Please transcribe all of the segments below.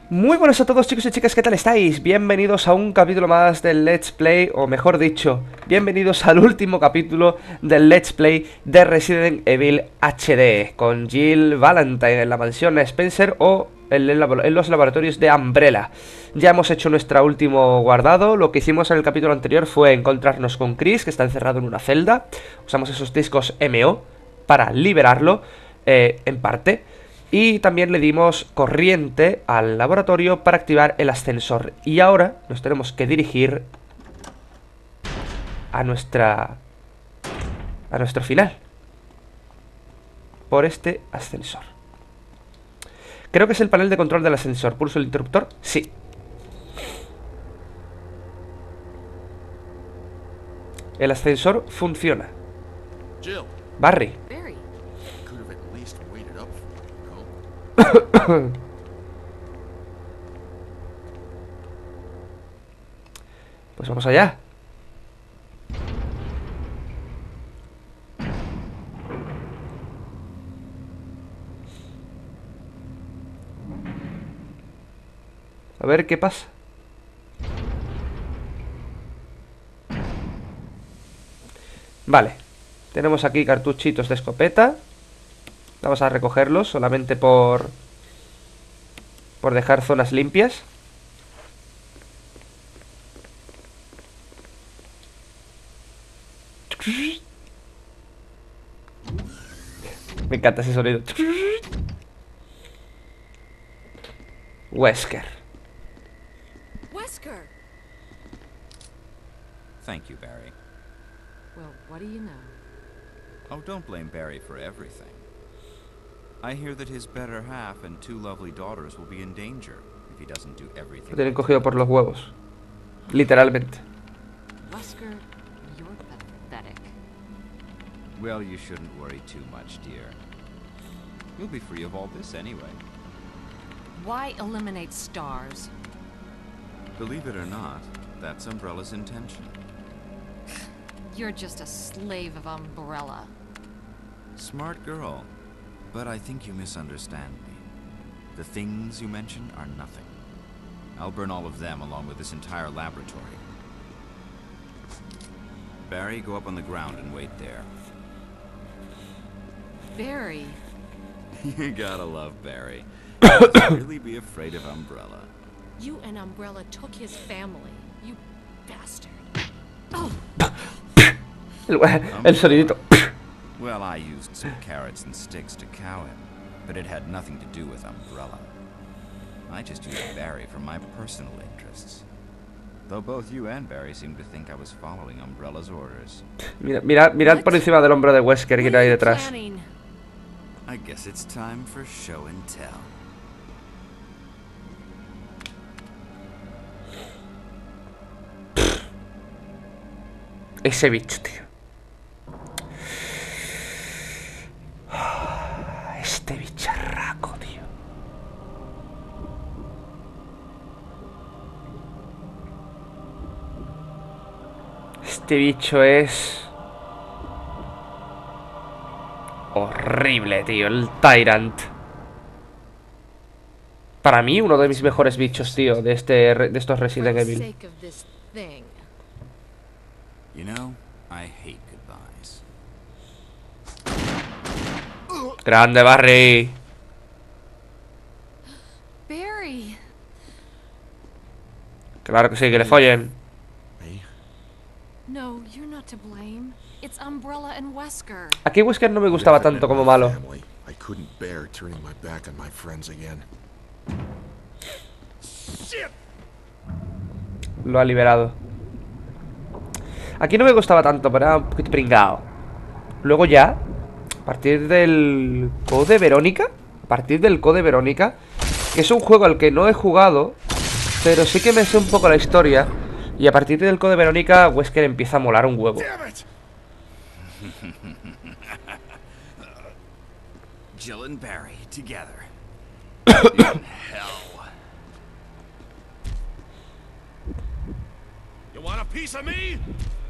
Muy buenas a todos, chicos y chicas, ¿qué tal estáis? Bienvenidos a un capítulo más del Let's Play, o mejor dicho, bienvenidos al último capítulo del Let's Play de Resident Evil HD, con Jill Valentine en la mansión Spencer o en los laboratorios de Umbrella. Ya hemos hecho nuestro último guardado. Lo que hicimos en el capítulo anterior fue encontrarnos con Chris, que está encerrado en una celda. Usamos esos discos MO para liberarlo, en parte. Y también le dimos corriente al laboratorio para activar el ascensor. Y ahora nos tenemos que dirigir a nuestro final, por este ascensor. Creo que es el panel de control del ascensor. ¿Pulso el interruptor? Sí. El ascensor funciona. Jill, Barry. could have at least waited up for me, no? Pues vamos allá. A ver qué pasa. Vale. Tenemos aquí cartuchitos de escopeta. Vamos a recogerlos solamente por dejar zonas limpias. Me encanta ese sonido. Wesker. Wesker! Thank you, Barry. Well, what do you know? Oh, don't blame Barry for everything. I hear that his better half and two lovely daughters will be in danger if he doesn't do everything. Lo tienen cogido por los huevos. Literalmente. Wesker, you're pathetic. Well, you shouldn't worry too much, dear. You'll be free of all this anyway. Why eliminate stars? Believe it or not, that's Umbrella's intention. You're just a slave of Umbrella. Smart girl. But I think you misunderstand me. The things you mention are nothing. I'll burn all of them along with this entire laboratory. Barry, go up on the ground and wait there. Barry, You gotta love Barry. He must really be afraid of Umbrella. you and Umbrella took his family. You bastard. Oh, El sonidito. Well, I used some carrots and sticks to cow him, but it had nothing to do with Umbrella. I just used Barry for my personal interests. Though both you and Barry seem to think I was following Umbrella's orders. Mirad por encima del hombro de Wesker que what hay are you detrás. planning? I guess it's time for show and tell. Ese bicho, tío. Este bicharraco, tío. Este bicho es horrible, tío. El Tyrant. Para mí, uno de mis mejores bichos, tío, de estos For Resident the Evil. sake of this thing. You know, I hate goodbyes. Grande, Barry. Barry! Claro que sí, que le follen. Me? No, you're not to blame. It's Umbrella and Wesker. Aquí Wesker no me gustaba tanto como malo. Family. I couldn't bear turning my back on my friends again. Shit! Lo ha liberado. Aquí no me gustaba tanto, pero era un poquito pringado. Luego ya, a partir del Code Verónica, que es un juego al que no he jugado, pero sí que me sé un poco la historia. Y a partir del Code Verónica, Wesker empieza a molar un huevo. Damn it! Jill and Barry together. In hell. You want a piece of me?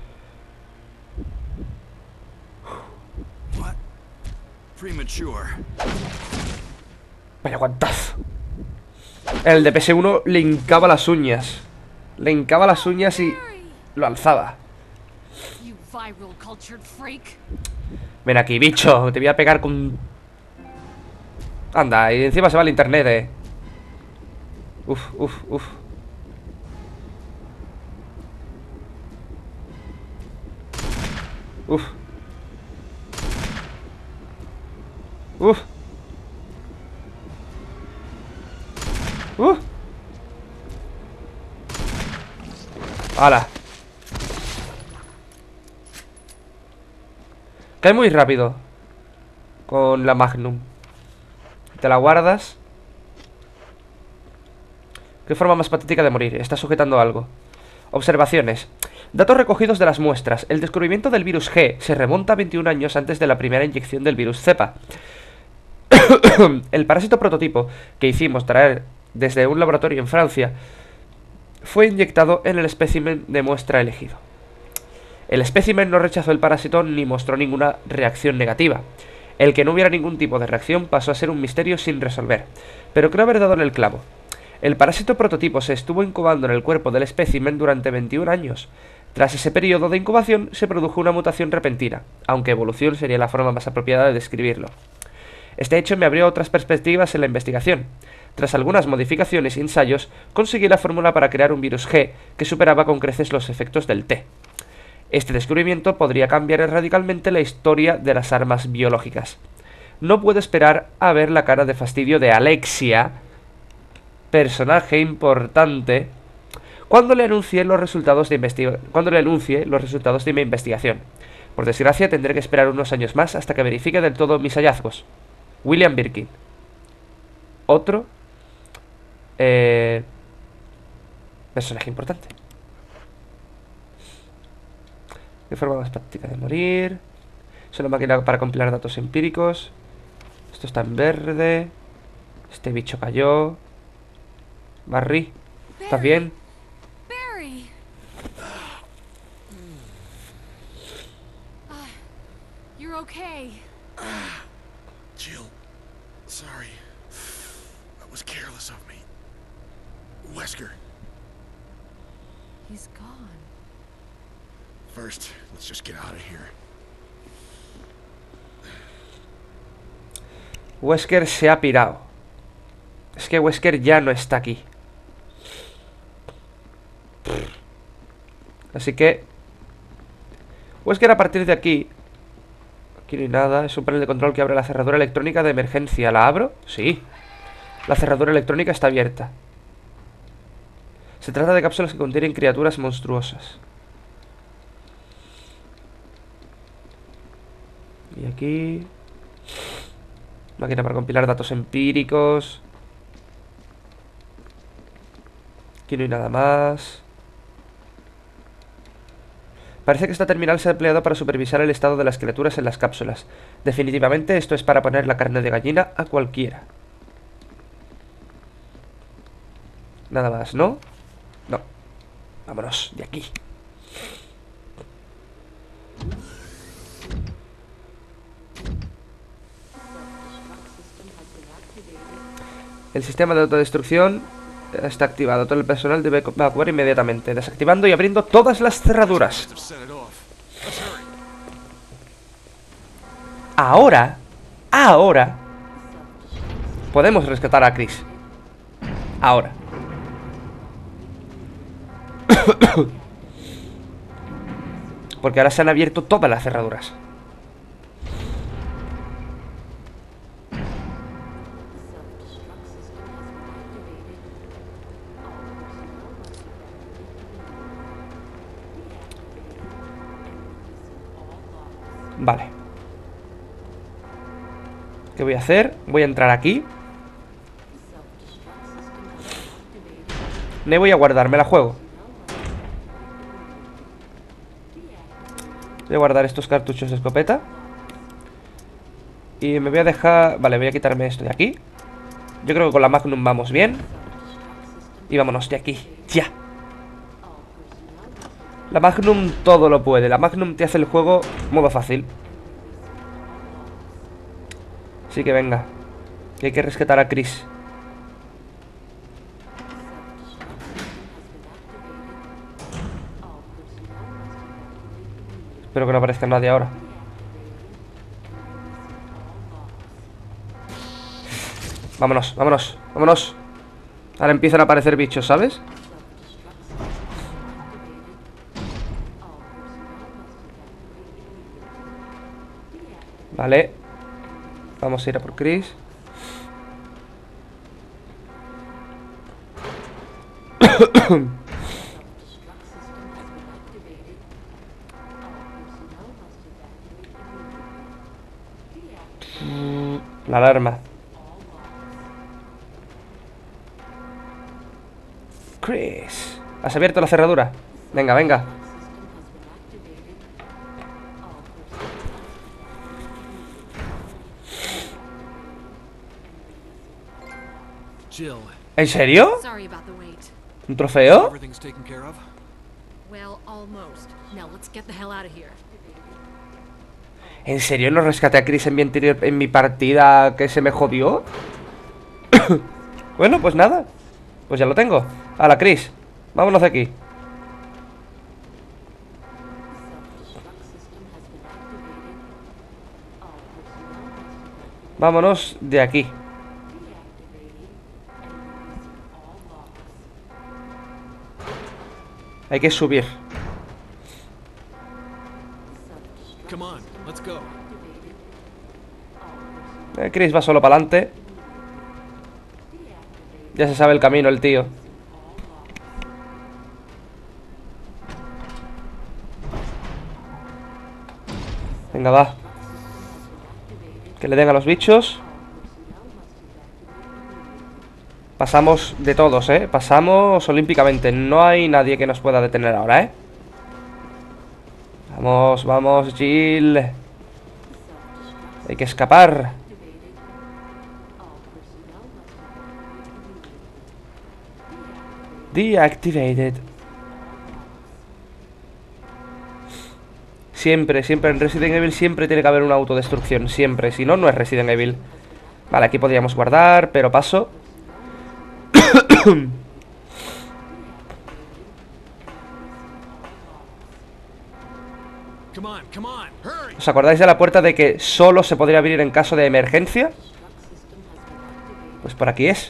What? Premature. Vaya guantazo. El de PS1 le hincaba las uñas. Le hincaba las uñas y lo alzaba. You viral cultured freak. Ven aquí, bicho. Te voy a pegar con... Anda, y encima se va el internet, Uf, uf, uf. Uf. Uf. ¡Hala! Cae muy rápido con la Magnum. Te la guardas. Qué forma más patética de morir. Está sujetando algo. Observaciones. Datos recogidos de las muestras. El descubrimiento del virus G se remonta a 21 años antes de la primera inyección del virus Cepa. El parásito prototipo que hicimos traer desde un laboratorio en Francia fue inyectado en el espécimen de muestra elegido. El espécimen no rechazó el parásito ni mostró ninguna reacción negativa. El que no hubiera ningún tipo de reacción pasó a ser un misterio sin resolver, pero creo haber dado en el clavo. El parásito prototipo se estuvo incubando en el cuerpo del espécimen durante 21 años. Tras ese periodo de incubación se produjo una mutación repentina, aunque evolución sería la forma más apropiada de describirlo. Este hecho me abrió otras perspectivas en la investigación. Tras algunas modificaciones y ensayos, conseguí la fórmula para crear un virus G que superaba con creces los efectos del T. Este descubrimiento podría cambiar radicalmente la historia de las armas biológicas. No puedo esperar a ver la cara de fastidio de Alexia, personaje importante, cuando le anuncie los resultados de mi investigación. Por desgracia, tendré que esperar unos años más hasta que verifique del todo mis hallazgos. William Birkin. Otro personaje importante. ¿Qué forma más práctica de morir? Es una máquina para compilar datos empíricos. Esto está en verde. Este bicho cayó. Barry, ¿estás bien? Barry. You're okay. Jill, sorry. That was careless of me. Wesker, He's gone. first, let's just get out of here. Wesker se ha pirado. Es que Wesker ya no está aquí. Así que Wesker a partir de aquí. Aquí no hay nada. Es un panel de control que abre la cerradura electrónica de emergencia. ¿La abro? Sí. La cerradura electrónica está abierta. Se trata de cápsulas que contienen criaturas monstruosas. Y aquí máquina para compilar datos empíricos. Aquí no hay nada más. Parece que esta terminal se ha empleado para supervisar el estado de las criaturas en las cápsulas. Definitivamente esto es para poner la carne de gallina a cualquiera. Nada más, ¿no? No. Vámonos de aquí. El sistema de autodestrucción está activado. Todo el personal debe evacuar inmediatamente, desactivando y abriendo todas las cerraduras. Must have set it off. Let's hurry. Ahora podemos rescatar a Chris. Ahora. Porque ahora se han abierto todas las cerraduras. Vale. ¿Qué voy a hacer? Voy a entrar aquí. Me voy a guardar, me la juego. Voy a guardar estos cartuchos de escopeta. Y me voy a dejar... Vale, voy a quitarme esto de aquí. Yo creo que con la Magnum vamos bien. Y vámonos de aquí, ya. La Magnum todo lo puede. La Magnum te hace el juego modo fácil. Así que venga, que hay que rescatar a Chris. Espero que no aparezca nadie ahora. Vámonos, vámonos, vámonos. Ahora empiezan a aparecer bichos, ¿sabes? Vale. Vamos a ir a por Chris. La alarma. Chris, ¿has abierto la cerradura? Venga, venga. Jill, ¿En serio? Sorry about the wait. ¿Un trofeo? everything's taken care of? Well, almost. Now let's get the hell out of here. ¿En serio no rescaté a Chris en mi anterior, en mi partida que se me jodió? Bueno, pues nada. Pues ya lo tengo. Hala, Chris, vámonos de aquí. Vámonos de aquí. Hay que subir. Come on, let's go. Chris va solo para adelante. Ya se sabe el camino el tío. Venga, va. Que le den a los bichos. Pasamos de todos, pasamos olímpicamente. No hay nadie que nos pueda detener ahora, Vamos, vamos, Jill. Hay que escapar. Deactivated. Siempre, siempre en Resident Evil siempre tiene que haber una autodestrucción. Siempre, si no, no es Resident Evil. Vale, aquí podríamos guardar, pero paso. Come on, hurry! ¿Os acordáis de la puerta de que solo se podría abrir en caso de emergencia? Pues por aquí es.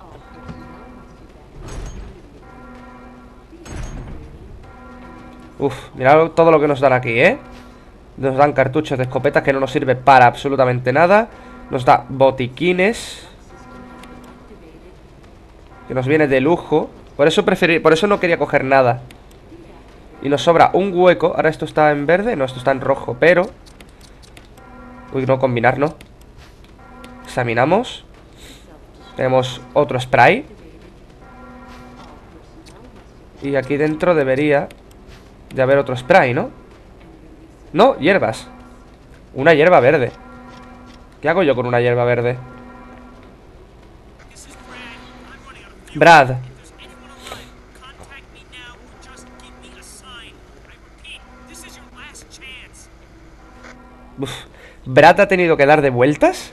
Uf, mirad todo lo que nos dan aquí, Nos dan cartuchos de escopetas que no nos sirve para absolutamente nada. Nos da botiquines, que nos viene de lujo. Por eso no quería coger nada. Y nos sobra un hueco. Ahora esto está en verde, no, esto está en rojo, pero... Uy, no, combinar, ¿no? Examinamos. Tenemos otro spray. Y aquí dentro debería de haber otro spray, ¿no? No, hierbas. Una hierba verde. ¿Qué hago yo con una hierba verde? Brad. Uf. ¿Brad ha tenido que dar de vueltas?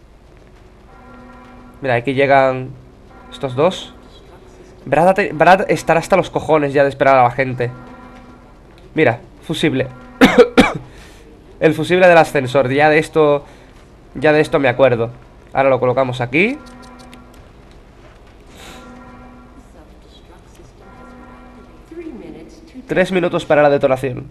Mira, aquí llegan estos dos. Brad estará hasta los cojones ya de esperar a la gente. Mira, fusible. El fusible del ascensor. Ya de esto me acuerdo. Ahora lo colocamos aquí. 3 minutos para la detonación.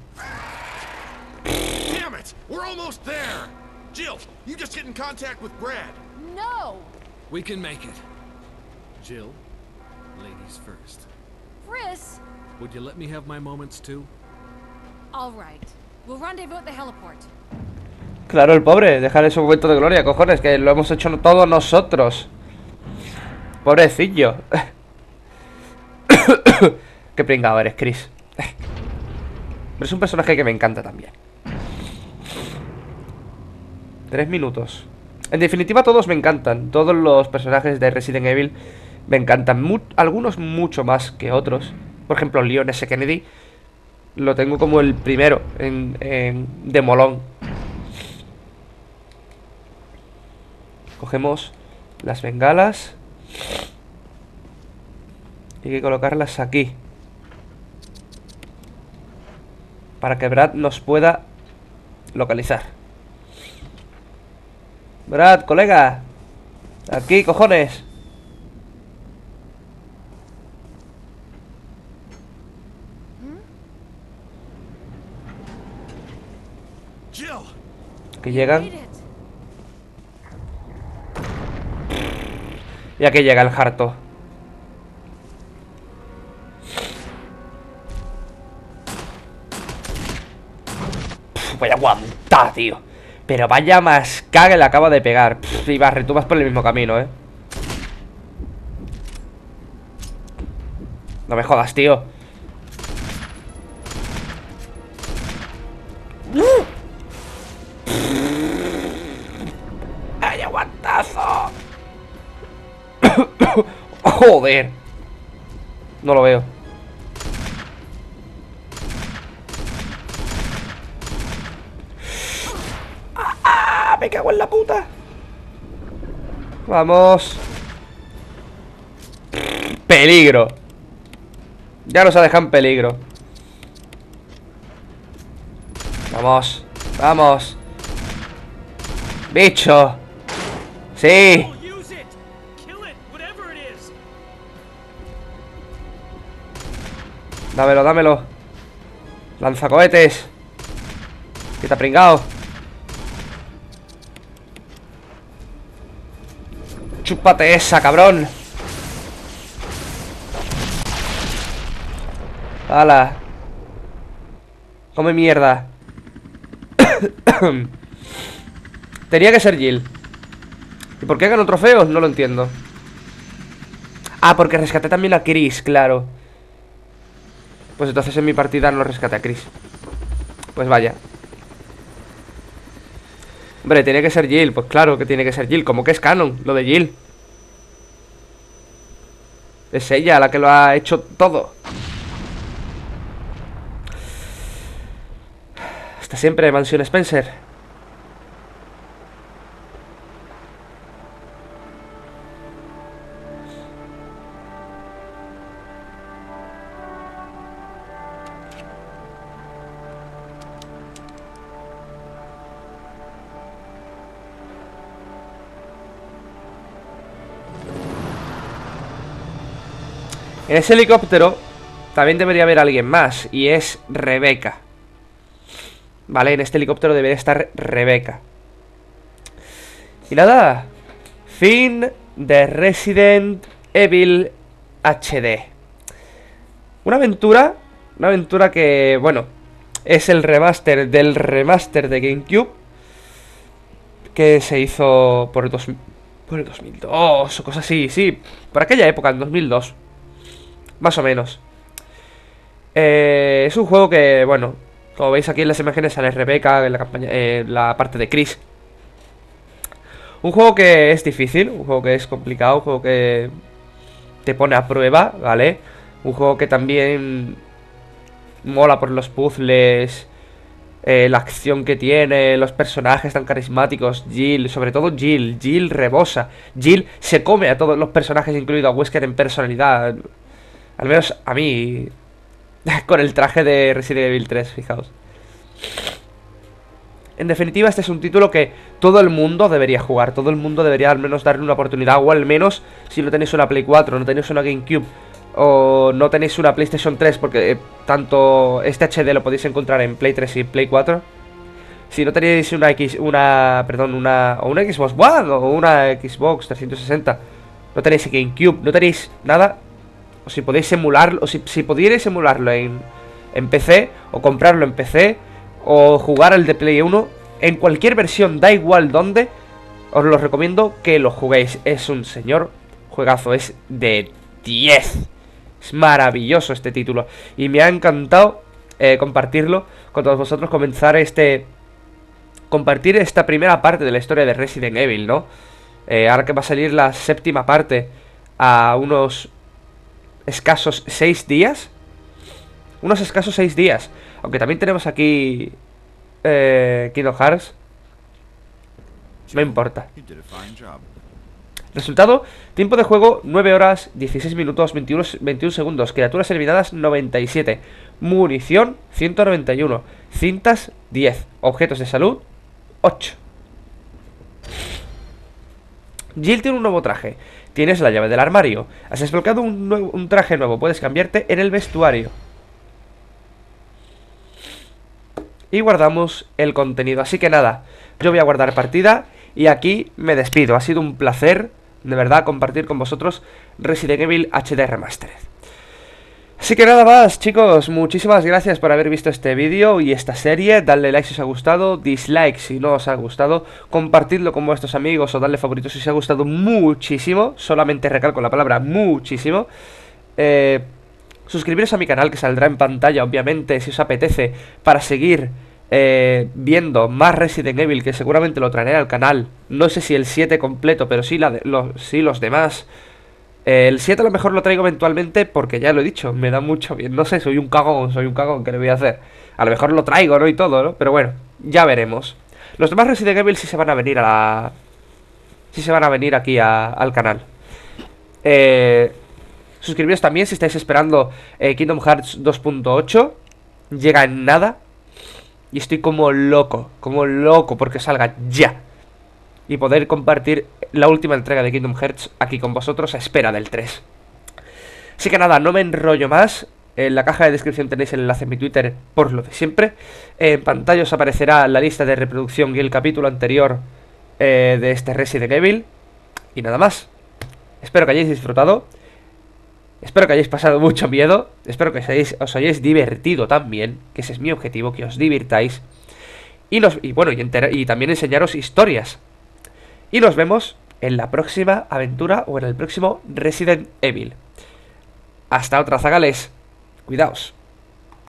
Damn it! We're almost there! Jill, you just get in contact with Brad. No! We can make it. Jill, ladies first. Chris! Would you let me have my moments too? All right. We'll rendezvous at the heliport. Claro, el pobre, dejar ese momento de gloria, cojones, que lo hemos hecho todos nosotros. Pobrecillo. Qué pringado eres, Chris. Pero es un personaje que me encanta también. 3 minutos. En definitiva, todos me encantan. Todos los personajes de Resident Evil me encantan. Algunos mucho más que otros. Por ejemplo, Leon S. Kennedy lo tengo como el primero de molón. Cogemos las bengalas. Y hay que colocarlas aquí. para que Brad nos pueda localizar. Brad, colega. Aquí, cojones. Jill! Aquí llegan. Made it. Y aquí llega el harto. Vaya aguantar, tío. Pero vaya masca que le acaba de pegar. Y Barry, tú vas por el mismo camino, No me jodas, tío. ¡Ay, aguantazo! Joder. No lo veo. ¡Ah! Me cago en la puta. Vamos. Peligro. Ya nos ha dejado en peligro. Vamos. Vamos. Bicho. Sí. Dámelo, dámelo. Lanzacohetes. ¿Qué te ha pringado? Chúpate esa, cabrón. ¡Hala! Come mierda. Tenía que ser Jill. ¿Y por qué ganó trofeos? No lo entiendo. Ah, porque rescaté también a Chris, claro. Pues entonces en mi partida no rescaté a Chris. Pues vaya. Hombre, tiene que ser Jill. Pues claro que tiene que ser Jill. Como que es canon, lo de Jill. Es ella la que lo ha hecho todo. Está siempre Mansión Spencer. En ese helicóptero también debería haber alguien más, y es Rebecca. Vale, en este helicóptero debería estar Rebecca. Y nada, fin de Resident Evil HD. Una aventura que, bueno, es el remaster del remaster de GameCube, que se hizo por el 2002 o cosas así, sí, por aquella época, en 2002. Más o menos. Es un juego que, bueno, como veis aquí en las imágenes sale Rebecca en la campaña, la parte de Chris. Un juego que es difícil, un juego que es complicado, un juego que te pone a prueba, ¿vale? Un juego que también mola por los puzzles, la acción que tiene, los personajes tan carismáticos. Jill, sobre todo Jill. Jill rebosa. Jill se come a todos los personajes, incluido a Wesker, en personalidad. Al menos a mí. Con el traje de Resident Evil 3, fijaos. En definitiva, este es un título que todo el mundo debería jugar. Todo el mundo debería al menos darle una oportunidad. O al menos, si no tenéis una Play 4, no tenéis una GameCube, o no tenéis una PlayStation 3, porque tanto este HD lo podéis encontrar en Play 3 y Play 4. Si no tenéis una Xbox One o una Xbox 360, no tenéis GameCube, no tenéis nada, o si podéis emularlo, o si pudierais emularlo en PC, o comprarlo en PC, o jugar al de Play 1, en cualquier versión, da igual dónde, os lo recomiendo que lo juguéis. Es un señor juegazo, es de 10. Es maravilloso este título. Y me ha encantado compartirlo con todos vosotros, compartir esta primera parte de la historia de Resident Evil, ¿no? Ahora que va a salir la séptima parte a unos escasos 6 días. Unos escasos 6 días. Aunque también tenemos aquí Kingdom Hearts. No importa. Resultado, tiempo de juego 9 horas, 16 minutos, 21 segundos. Criaturas eliminadas 97. munición 191, cintas 10, objetos de salud 8. Jill tiene un nuevo traje. Tienes la llave del armario. Has desbloqueado un traje nuevo. Puedes cambiarte en el vestuario. Y guardamos el contenido. Así que nada, yo voy a guardar partida y aquí me despido. Ha sido un placer, de verdad, compartir con vosotros Resident Evil HD Remastered. Así que nada más, chicos, muchísimas gracias por haber visto este vídeo y esta serie. Dadle like si os ha gustado, dislike si no os ha gustado, compartidlo con vuestros amigos o dadle favoritos si os ha gustado muchísimo. Solamente recalco la palabra muchísimo. Suscribiros a mi canal, que saldrá en pantalla, obviamente, si os apetece, para seguir viendo más Resident Evil, que seguramente lo traeré al canal. No sé si el 7 completo, pero sí, los demás. El 7 a lo mejor lo traigo eventualmente, porque ya lo he dicho, me da mucho bien. No sé, soy un cagón, ¿qué le voy a hacer? A lo mejor lo traigo, ¿no? Y todo, ¿no? Pero bueno, ya veremos. Los demás Resident Evil sí se van a venir sí se van a venir aquí al canal. Suscribiros también si estáis esperando Kingdom Hearts 2.8. Llega en nada. Y estoy como loco porque salga ya. Y poder compartir la última entrega de Kingdom Hearts aquí con vosotros a espera del 3. Así que nada, no me enrollo más. En la caja de descripción tenéis el enlace en mi Twitter por lo de siempre. En pantalla os aparecerá la lista de reproducción y el capítulo anterior de este Resident Evil. Y nada más. Espero que hayáis disfrutado. Espero que hayáis pasado mucho miedo. Espero que os hayáis divertido también, que ese es mi objetivo, que os divirtáis. Y también enseñaros historias. Y nos vemos en la próxima aventura o en el próximo Resident Evil. Hasta otra, zagales. Cuidaos.